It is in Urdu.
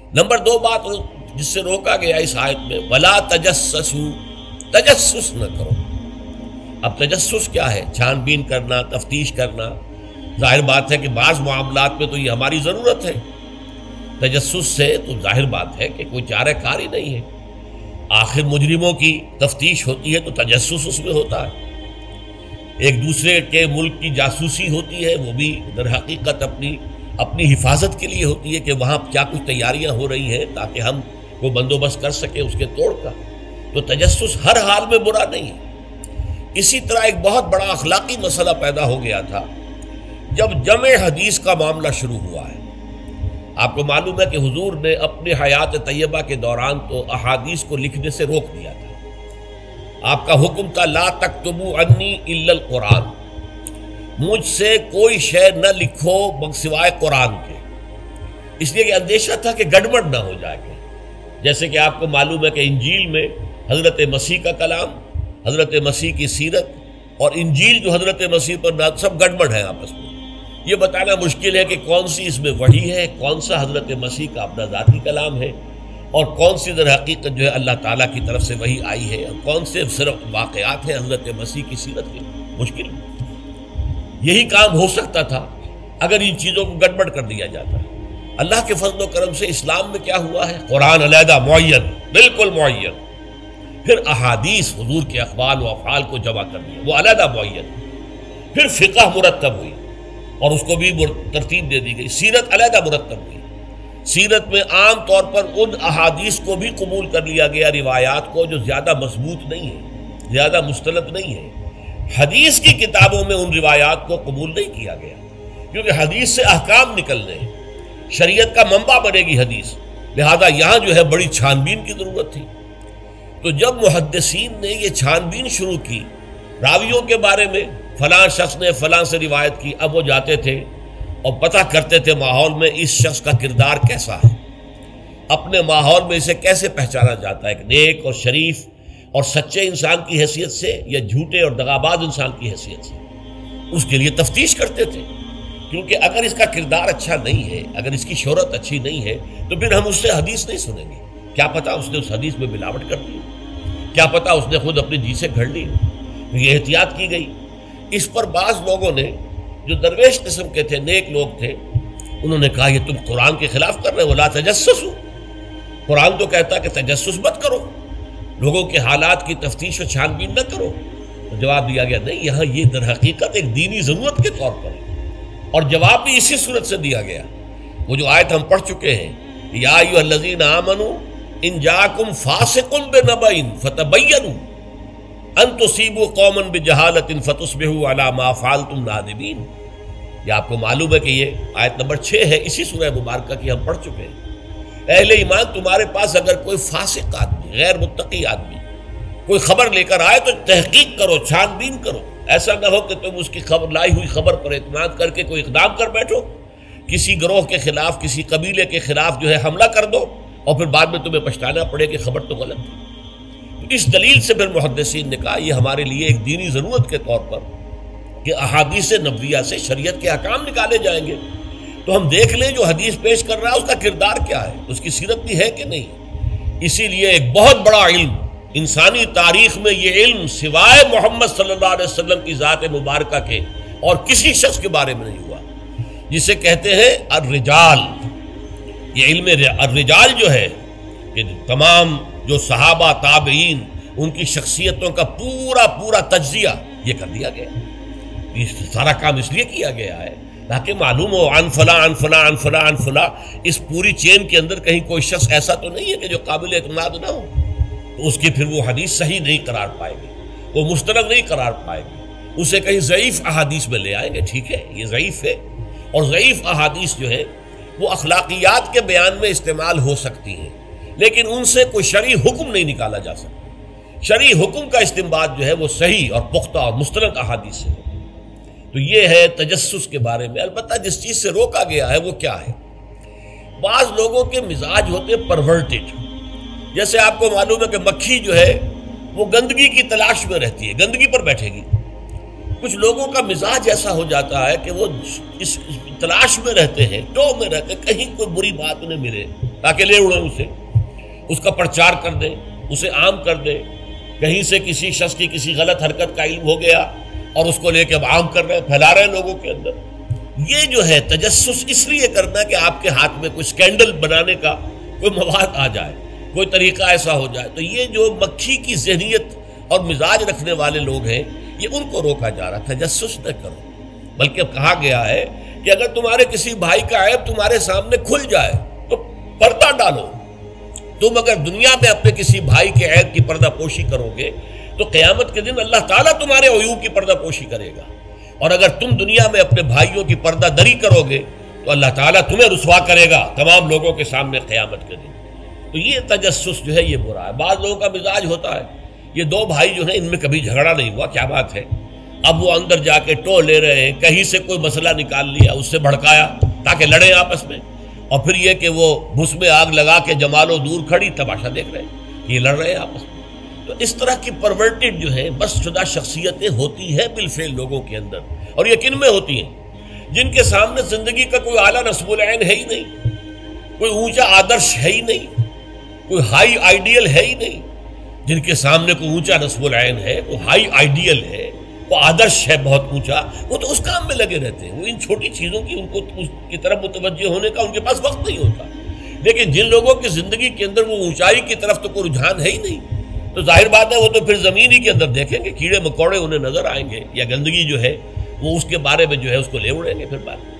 نمبر 2 بات جس سے روکا گیا اس آیت میں، وَلَا تَجَسَّسُوا، تجسس نہ کرو۔ اب تجسس کیا ہے؟ چھان بین کرنا، تفتیش کرنا۔ ظاہر بات ہے کہ بعض معاملات میں تو یہ ہماری ضرورت ہے، تجسس سے تو ظاہر بات ہے کہ کوئی چارہ کار ہی نہیں ہے۔ آخر مجرموں کی تفتیش ہوتی ہے تو تجسس اس میں ہوتا ہے، ایک دوسرے کے ملک کی جاسوسی ہوتی ہے، وہ بھی در حقیقت اپنی حفاظت کے لیے ہوتی ہے کہ وہاں کیا کچھ تیاریاں ہو رہی ہیں تاکہ ہم کو بندوبست کر سکیں اس کے توڑ کا۔ تو تجسس ہر حال میں برا نہیں ہے۔ اسی طرح ایک بہت بڑا اخلاقی مسئلہ پیدا ہو گیا تھا جب جمع حدیث کا معاملہ شروع ہوا ہے۔ آپ کو معلوم ہے کہ حضور نے اپنے حیات طیبہ کے دوران تو احادیث کو لکھنے سے روک دیا تھا۔ آپ کا حکم تھا لا تکتبوا عنی الا القرآن، مجھ سے کوئی شے نہ لکھو سوائے قرآن کے، اس لیے کہ اندیشہ تھا کہ گڑبڑ نہ ہو جائے گا۔ جیسے کہ آپ کو معلوم ہے کہ انجیل میں حضرت مسیح کا کلام، حضرت مسیح کی سیرت اور انجیل جو حضرت مسیح پر نازل، سب گڑبڑ ہے آپس میں۔ یہ بتانا مشکل ہے کہ کون سی اس میں وحی ہے، کون سا حضرت مسیح کا اپنا ذاتی کلام ہے، اور کون سی در حقیقت جو ہے اللہ تعالیٰ کی طرف سے وحی آئی ہے، اور کون سے صرف واقعات ہیں حضرت مسیح کی سیرت کے۔ مشکل یہی کام ہو سکتا تھا اگر ان چیزوں کو گڑبڑ کر دیا جاتا ہے۔ اللہ کے فضل و کرم سے اسلام میں کیا ہوا ہے؟ قرآن علیحدہ معین، بالکل معین، پھر احادیث حضور کے اقوال و افعال کو جمع کر دیا، وہ علیحدہ معین، پھر فقہ مرتب ہوئی اور اس کو بھی ترتیب دے دی گئی، سیرت علیحدہ مرتب ہوئی۔ سیرت میں عام طور پر ان احادیث کو بھی قبول کر لیا گیا، روایات کو جو زیادہ مضبوط نہیں ہے، زیادہ مستند نہیں ہے۔ حدیث کی کتابوں میں ان روایات کو قبول نہیں کیا گیا، کیونکہ حدیث سے احکام نکلنے ہیں، شریعت کا منبع بنے گی حدیث، لہذا یہاں جو ہے بڑی چھان بین کی ضرورت تھی۔ تو جب محدثین نے یہ چھان بین شروع کی راویوں کے بارے میں، فلاں شخص نے فلاں سے روایت کی، اب وہ جاتے تھے اور پتہ کرتے تھے ماحول میں اس شخص کا کردار کیسا ہے، اپنے ماحول میں اسے کیسے پہچانا جاتا ہے، ایک نیک اور شریف اور سچے انسان کی حیثیت سے یا جھوٹے اور دغاباز انسان کی حیثیت سے، اس کے لیے تفتیش کرتے تھے۔ کیونکہ اگر اس کا کردار اچھا نہیں ہے، اگر اس کی شہرت اچھی نہیں ہے، تو پھر ہم اس سے حدیث نہیں سنیں گے۔ کیا پتہ اس نے اس حدیث میں ملاوٹ کر دی، کیا پتہ اس نے خود اپنی جی سے گھڑ لی۔ یہ احتیاط کی گئی۔ اس پر بعض لوگوں نے جو درویش قسم کے تھے، نیک لوگ تھے، انہوں نے کہا یہ تم قرآن کے خلاف کر رہے ہو، لا تجسسوا، قرآن تو کہتا ہے کہ تجسس مت کرو، لوگوں کے حالات کی تفتیش و چھان بین نہ کرو۔ تو جواب دیا گیا نہیں، یہاں یہ در حقیقت ایک دینی ضرورت کے طور پر ہے، اور جواب بھی اسی صورت سے دیا گیا۔ وہ جو آیت ہم پڑھ چکے ہیں، یا ایھا الذین آمنوا ان جاءکم فاسق بنبأ فتبینوا ان تصیبوا قوما بجہالۃ فتصبحوا علی ما فعلتم نادمین۔ یہ آپ کو معلوم ہے کہ یہ آیت نمبر 6 ہے اسی سورہ مبارکہ کی، ہم پڑھ چکے ہیں۔ اہل ایمان، تمہارے پاس اگر کوئی فاسق آدمی، غیر متقی آدمی کوئی خبر لے کر آئے تو تحقیق کرو، چھان بین کرو۔ ایسا نہ ہو کہ تم اس کی لائی ہوئی خبر پر اعتماد کر کے کوئی اقدام کر بیٹھو، کسی گروہ کے خلاف، کسی قبیلے کے خلاف جو ہے حملہ کر دو، اور پھر بعد میں تمہیں پچھتانا پڑے کہ خبر تو غلط تھی۔ تو اس دلیل سے پھر محدثین نے کہا یہ ہمارے لیے ایک دینی ضرورت کے طور پر کہ احادیث نبویہ سے شریعت کے احکام نکالے جائیں گے، تو ہم دیکھ لیں جو حدیث پیش کر رہا ہے اس کا کردار کیا ہے، اس کی سیرت بھی ہے کہ نہیں۔ اسی لیے ایک بہت بڑا علم انسانی تاریخ میں، یہ علم سوائے محمد صلی اللہ علیہ وسلم کی ذات مبارکہ کے اور کسی شخص کے بارے میں نہیں ہوا، جسے کہتے ہیں الرجال۔ یہ علم الرجال جو ہے کہ تمام جو صحابہ تابعین ان کی شخصیتوں کا پورا تجزیہ یہ کر دیا گیا۔ یہ سارا کام اس لیے کیا گیا ہے تاکہ معلوم ہو عن فلاں عن فلاں عن فلاں عن فلاں، اس پوری چین کے اندر کہیں کوئی شخص ایسا تو نہیں ہے کہ جو قابل اعتماد نہ ہو، تو اس کی پھر وہ حدیث صحیح نہیں قرار پائے گی، وہ مستند نہیں قرار پائے گی، اسے کہیں ضعیف احادیث میں لے آئیں گے۔ ٹھیک ہے، یہ ضعیف ہے، اور ضعیف احادیث جو ہے وہ اخلاقیات کے بیان میں استعمال ہو سکتی ہیں، لیکن ان سے کوئی شرعی حکم نہیں نکالا جا سکتا۔ شرعی حکم کا استنباط جو ہے وہ صحیح اور پختہ اور مستند احادیث سے ہے۔ تو یہ ہے تجسس کے بارے میں۔ البتہ جس چیز سے روکا گیا ہے وہ کیا ہے؟ بعض لوگوں کے مزاج ہوتے پرورٹڈ، جیسے آپ کو معلوم ہے کہ مکھی جو ہے وہ گندگی کی تلاش میں رہتی ہے، گندگی پر بیٹھے گی۔ کچھ لوگوں کا مزاج ایسا ہو جاتا ہے کہ وہ اس تلاش میں رہتے ہیں، ٹو میں رہتے ہیں، کہیں کوئی بری بات انہیں ملے تاکہ لے اڑیں اسے، اس کا پرچار کر دیں، اسے عام کر دیں۔ کہیں سے کسی شخص کی کسی غلط حرکت کا علم ہو گیا اور اس کو لے کے اب عام کر رہے ہیں، پھیلا رہے ہیں لوگوں کے اندر۔ یہ جو ہے تجسس اس لیے کرنا کہ آپ کے ہاتھ میں کوئی سکینڈل بنانے کا کوئی مواد آ جائے، کوئی طریقہ ایسا ہو جائے۔ تو یہ جو مکھی کی ذہنیت اور مزاج رکھنے والے لوگ ہیں، یہ ان کو روکا جا رہا، تجسس نہ کرو۔ بلکہ کہا گیا ہے کہ اگر تمہارے کسی بھائی کا عیب تمہارے سامنے کھل جائے تو پردہ ڈالو۔ تم اگر دنیا میں اپنے کسی بھائی کے عیب کی پردہ پوشی کرو گے تو قیامت کے دن اللہ تعالیٰ تمہارے عیوب کی پردہ پوشی کرے گا، اور اگر تم دنیا میں اپنے بھائیوں کی پردہ دری کرو گے تو اللہ تعالیٰ تمہیں رسوا کرے گا تمام لوگوں کے سامنے قیامت کے دن۔ تو یہ تجسس جو ہے یہ برا ہے۔ بعض لوگوں کا مزاج ہوتا ہے، یہ دو بھائی جو ہیں ان میں کبھی جھگڑا نہیں ہوا، کیا بات ہے، اب وہ اندر جا کے ٹو لے رہے ہیں، کہیں سے کوئی مسئلہ نکال لیا، اس سے بھڑکایا تاکہ لڑیں آپس میں، اور پھر یہ کہ وہ بھس میں آگ لگا کے جمالو دور کھڑی تماشا دیکھ رہے ہیں کہ یہ لڑ رہے ہیں آپس میں۔ تو اس طرح کی پرورٹڈ جو ہے بس شدہ شخصیتیں ہوتی ہیں بالفعل لوگوں کے اندر، اور یہ کن میں ہوتی ہیں؟ جن کے سامنے زندگی کا کوئی اعلیٰ نصب العین ہے ہی نہیں، کوئی اونچا آدرش ہے ہی نہیں، کوئی ہائی آئیڈیل ہے ہی نہیں۔ جن کے سامنے کوئی اونچا نصب العین ہے، کوئی ہائی آئیڈیل ہے، کوئی آدرش ہے بہت اونچا، وہ تو اس کام میں لگے رہتے ہیں، وہ ان چھوٹی چیزوں کی ان کو اس کی طرف متوجہ ہونے کا ان کے پاس وقت نہیں ہوتا۔ لیکن جن لوگوں کی زندگی کے اندر وہ اونچائی کی طرف تو کوئی رجحان ہے ہی نہیں، تو ظاہر بات ہے وہ تو پھر زمین ہی کے اندر دیکھیں گے، کیڑے مکوڑے انہیں نظر آئیں گے، یا گندگی جو ہے وہ اس کے بارے میں جو ہے اس کو لے اڑیں گے پھر بات۔